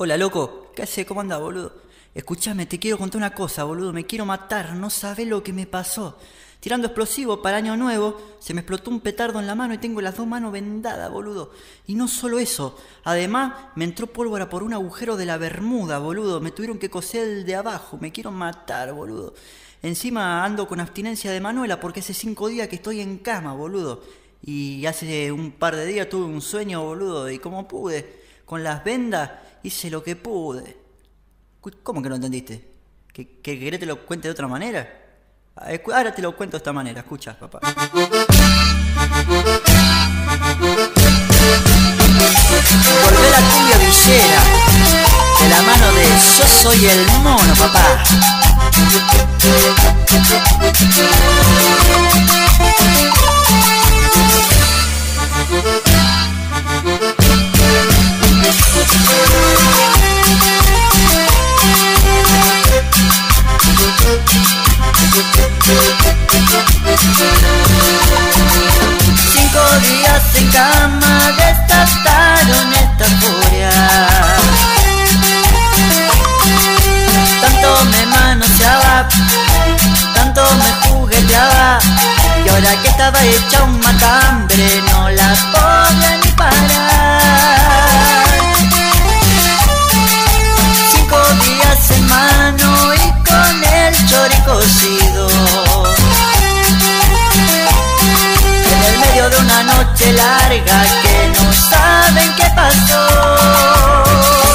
Hola, loco. ¿Qué haces? ¿Cómo andás, boludo? Escuchame, te quiero contar una cosa, boludo. Me quiero matar. No sabés lo que me pasó. Tirando explosivo para Año Nuevo, se me explotó un petardo en la mano y tengo las dos manos vendadas, boludo. Y no solo eso. Además, me entró pólvora por un agujero de la bermuda, boludo. Me tuvieron que coser el de abajo. Me quiero matar, boludo. Encima ando con abstinencia de Manuela porque hace 5 días que estoy en cama, boludo. Y hace un par de días tuve un sueño, boludo. Y como pude, con las vendas, hice lo que pude. ¿Cómo que no entendiste? ¿Que querés te lo cuente de otra manera? Ahora te lo cuento de esta manera, escucha, papá. Volvé la cumbia villera, de la mano de Yo Soy el Mono, papá. 5 días en cama desataron esta furia. Tanto me manoseaba, tanto me jugueteaba, y ahora que estaba hecha un matambre no la podía ni parar. 5 días en mano y con el chori cocido, en el medio de una noche larga que no saben qué pasó.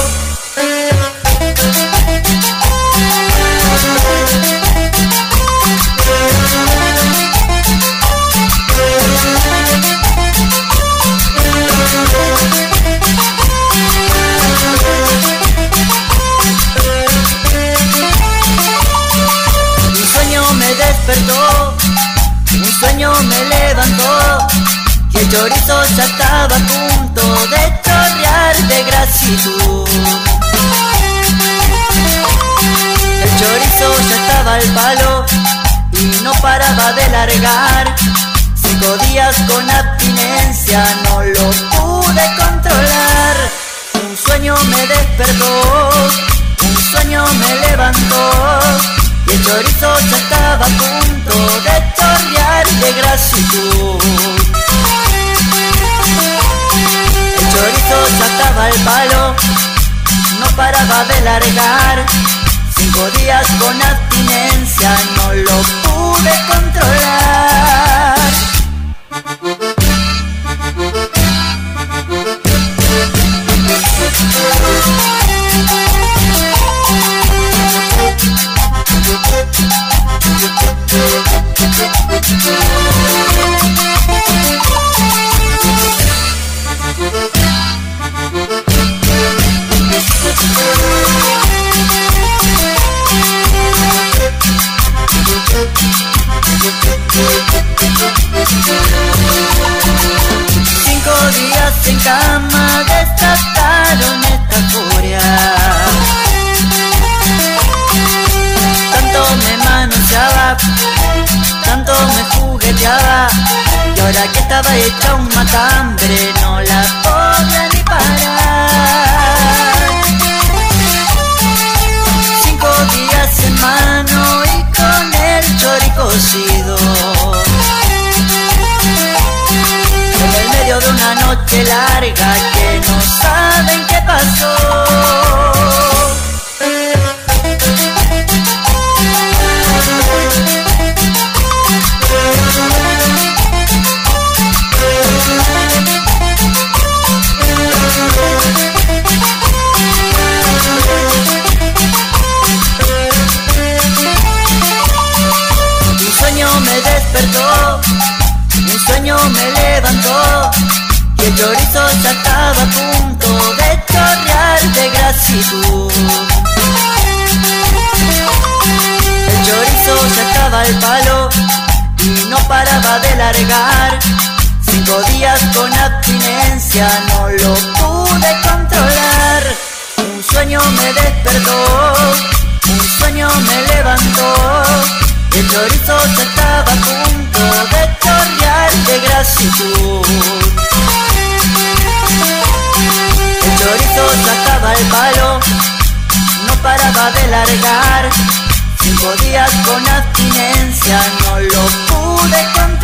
Un sueño me levantó y el chorizo ya estaba a punto de chorrear de grasitud. El chorizo ya estaba al palo y no paraba de largar. 5 días con abstinencia no lo pude controlar. Un sueño me despertó, un sueño me levantó, y el chorizo ya estaba a punto de chorrear de grasitud. El chorizo ya estaba al palo, no paraba de largar. 5 días con abstinencia no lo pude controlar. En cama desataron esta furia. Tanto me manoseaba, tanto me jugueteaba, y ahora que estaba hecha un matambre no la podía ni parar. 5 días en mano y con el chori cocido, en el medio de una noche larga que no saben qué pasó. Un sueño me despertó, un sueño me levantó, y el chorizo ya estaba a punto de chorrear de grasitud. El chorizo ya estaba al palo y no paraba de largar. 5 días con abstinencia no lo pude controlar. Un sueño me despertó, un sueño me levantó, y el chorizo ya estaba a punto de chorrear de grasitud. El chorizo ya estaba al palo largar. 5 días con abstinencia, no lo pude controlar.